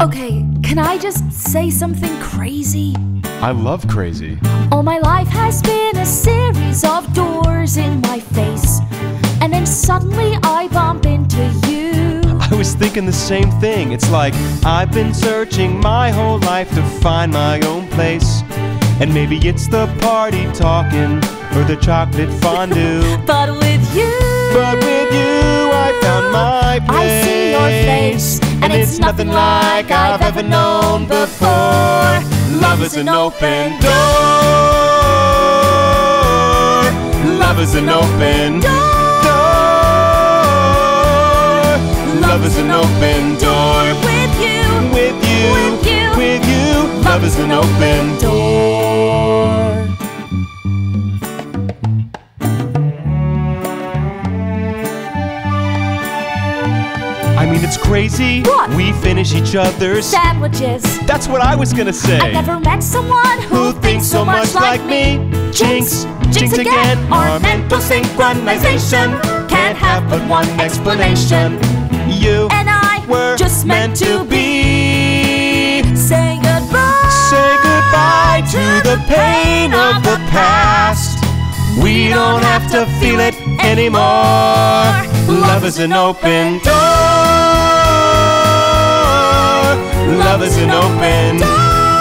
Okay, can I just say something crazy? I love crazy. All my life has been a series of doors in my face, and then suddenly I bump into you. I was thinking the same thing. It's like I've been searching my whole life to find my own place. And maybe it's the party talking or the chocolate fondue. But with you I found my place. I see your face, and it's nothing like I've ever known before. Love is an open door. Love is an open door. Love is an open door. With you, With you, with you, with you. Love is an open door. I mean, it's crazy. What? We finish each other's sandwiches. That's what I was gonna say. I've never met someone who thinks so much like me. Jinx, jinx again. Our mental synchronization can't have but one explanation. You And I were just meant to be. Say goodbye. Say goodbye to the pain of the past. We don't have to feel it anymore. Love is an open door. Love is an open door.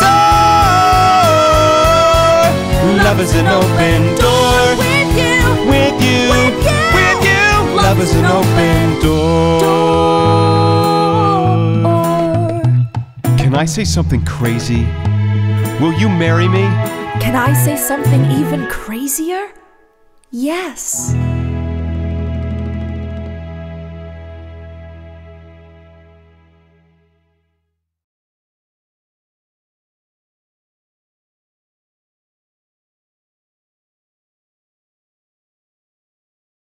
Love is an open door. With you, With you, with you, with you. Love is an open door. Can I say something crazy? Will you marry me? Can I say something even crazier? Yes.